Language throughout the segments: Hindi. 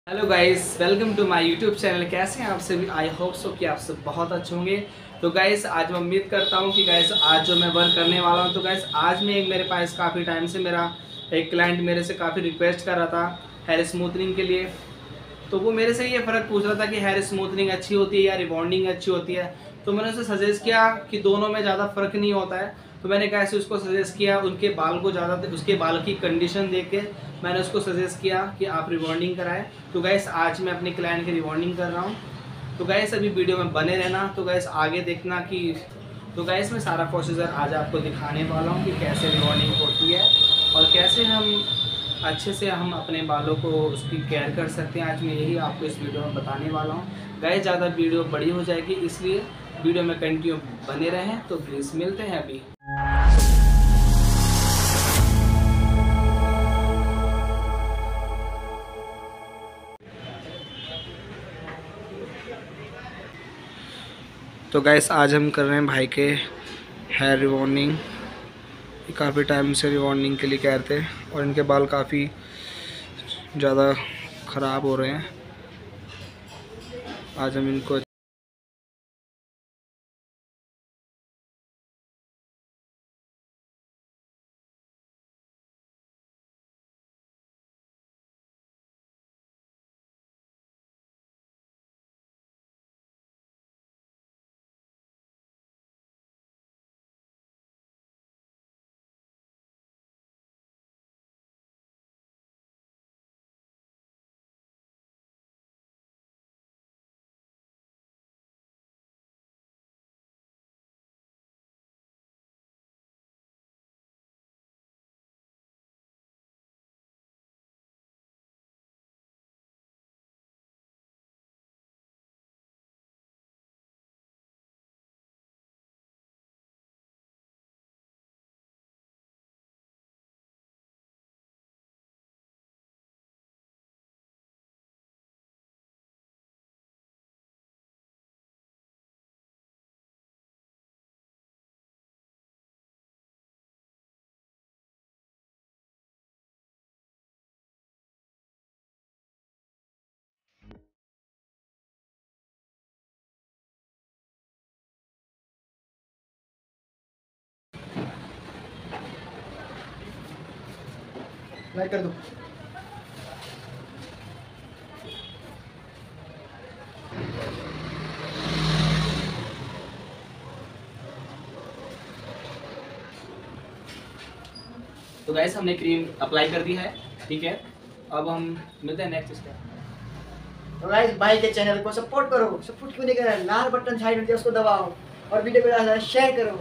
Hello guys, welcome to my YouTube channel. कैसे हैं आप सभी? आई होप सो कि आप सब बहुत अच्छे होंगे। तो गाइस आज मैं उम्मीद करता हूं कि गाइस आज जो मैं वर्क करने वाला हूं, तो गाइस आज में एक मेरे पास काफ़ी टाइम से मेरा एक क्लाइंट मेरे से काफ़ी रिक्वेस्ट कर रहा था हेयर स्मूथनिंग के लिए। तो वो मेरे से ये फ़र्क पूछ रहा था कि हेयर स्मूथनिंग अच्छी होती है या रिबॉन्डिंग अच्छी होती है। तो मैंने उसे सजेस्ट किया कि दोनों में ज़्यादा फ़र्क नहीं होता है। तो मैंने कैसे उसको सजेस्ट किया, उनके बाल को ज़्यादा, उसके बाल की कंडीशन देख के मैंने उसको सजेस्ट किया कि आप रिबॉन्डिंग कराएं। तो गैस आज मैं अपने क्लाइंट की रिबॉन्डिंग कर रहा हूँ। तो गैस अभी वीडियो में बने रहना। तो गैस आगे देखना कि तो गैस मैं सारा प्रोसीजर आज आपको दिखाने वाला हूँ कि कैसे रिबॉन्डिंग होती है और कैसे हम अच्छे से हम अपने बालों को उसकी केयर कर सकते हैं। आज मैं यही आपको इस वीडियो में बताने वाला हूँ। गैस ज़्यादा वीडियो बड़ी हो जाएगी, इसलिए वीडियो में कंटिन्यू बने रहें। तो प्लीज़ मिलते हैं अभी। तो गैस आज हम कर रहे हैं भाई के हेयर रिबॉन्डिंग। काफ़ी टाइम से रिबॉन्डिंग के लिए कह रहे थे और इनके बाल काफ़ी ज़्यादा ख़राब हो रहे हैं। आज हम इनको लाइक कर दो। तो गैस हमने क्रीम अप्लाई कर दी है, ठीक है। अब हम मिलते हैं नेक्स्ट स्टेप। तो गाइस भाई के चैनल को सपोर्ट करो। सपोर्ट क्यों नहीं कर रहा है? लाल बटन साइड में उसको दबाओ और वीडियो को ज़्यादा शेयर करो।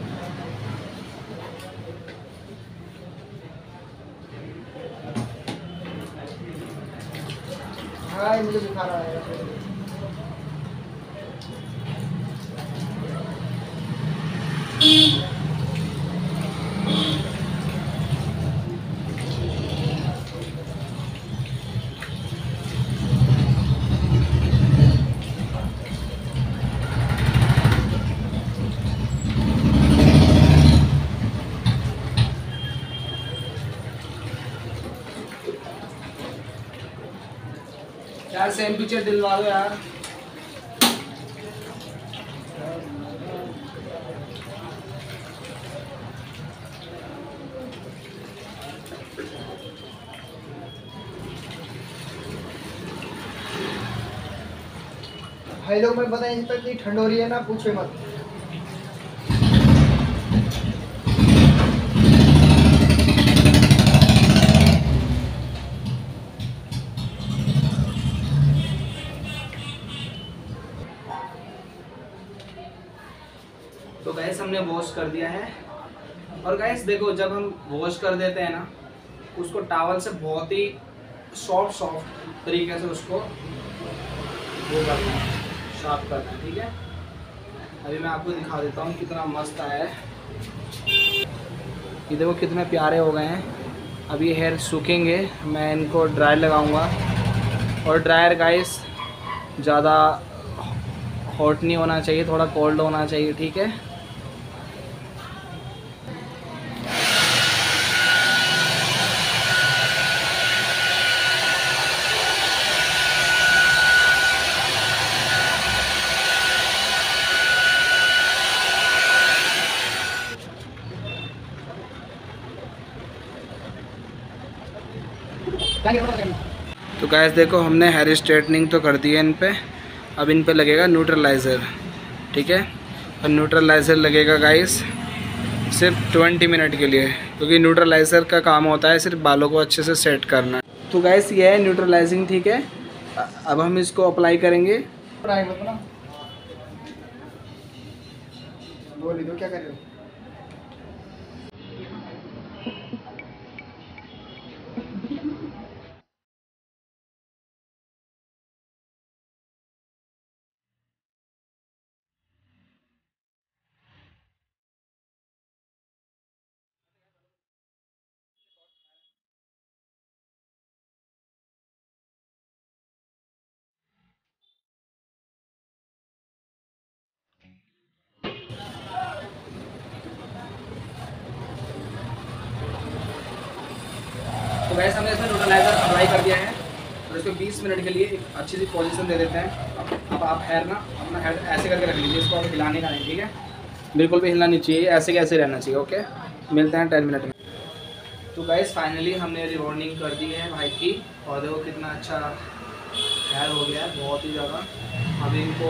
हाँ मुझे दिखा रहा है। यार सेम पिक्चर दिलवा दो यार। भाई लोग मैं बताएं तक इतनी ठंड हो रही है ना, पूछो मत। तो गैस हमने वॉश कर दिया है और गैस देखो, जब हम वॉश कर देते हैं ना, उसको टॉवल से बहुत ही सॉफ्ट तरीके से उसको वो करना है, साफ करना है, ठीक है। अभी मैं आपको दिखा देता हूँ कितना मस्त आया है। ये देखो कितने प्यारे हो गए हैं। अब ये हेयर सूखेंगे, मैं इनको ड्रायर लगाऊंगा। और ड्रायर गाइस ज़्यादा हॉट नहीं होना चाहिए, थोड़ा कोल्ड होना चाहिए, ठीक है। तो गाइस देखो हमने हेयर स्ट्रेटनिंग तो कर दी है इन पे, अब इन पे लगेगा न्यूट्रलाइज़र, ठीक है। और न्यूट्रलाइज़र लगेगा गाइस सिर्फ 20 मिनट के लिए, क्योंकि न्यूट्रलाइज़र का काम होता है सिर्फ बालों को अच्छे से सेट करना। तो गाइस ये है न्यूट्रलाइजिंग, ठीक है। अब हम इसको अप्लाई करेंगे। बोल दो क्या कर रहे हो। तो गाइस हमने इसमें न्यूट्रलाइज़र अप्लाई कर दिया है और इसको 20 मिनट के लिए एक अच्छी सी पोजीशन दे देते हैं। अब आप हेयर ना अपना हेड ऐसे करके रख लीजिए, इसको आप हिलाने का नहीं, ठीक है। बिल्कुल भी हिलना नहीं चाहिए, ऐसे कैसे रहना चाहिए, ओके। मिलते हैं 10 मिनट में। तो गाइस फाइनली हमने रिबॉन्डिंग कर दी है भाई की, और देखो कितना अच्छा हेयर हो गया है, बहुत ही ज़्यादा। अभी इनको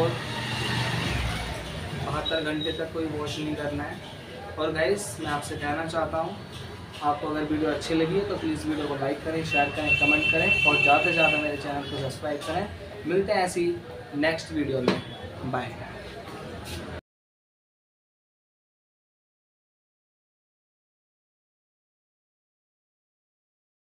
72 घंटे तक कोई वॉश नहीं करना है। और गाइस मैं आपसे कहना चाहता हूँ, आपको अगर वीडियो अच्छी लगी है तो प्लीज़ वीडियो को लाइक करें, शेयर करें, कमेंट करें और ज़्यादा से ज़्यादा मेरे चैनल को सब्सक्राइब करें। मिलते हैं ऐसी नेक्स्ट वीडियो में, बाय।